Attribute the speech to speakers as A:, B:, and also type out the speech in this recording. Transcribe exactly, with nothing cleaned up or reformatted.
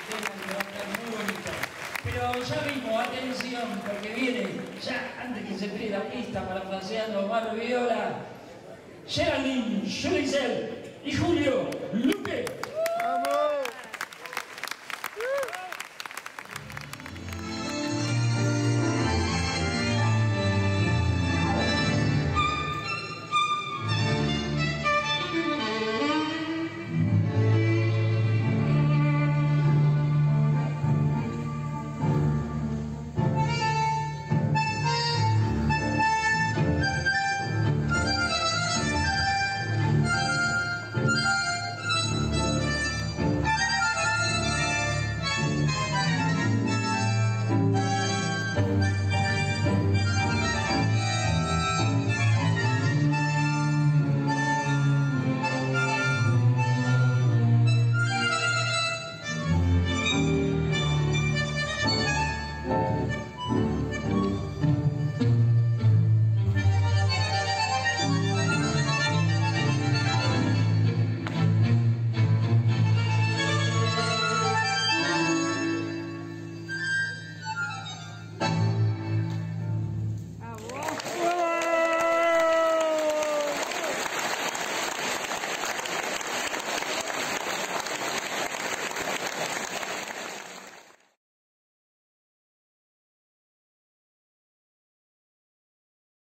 A: va a estar muy bonito. Pero ya mismo, atención, porque viene, ya antes que se pide la pista para paseando Omar Viola, Geraldine, Julicel y Julio Luque.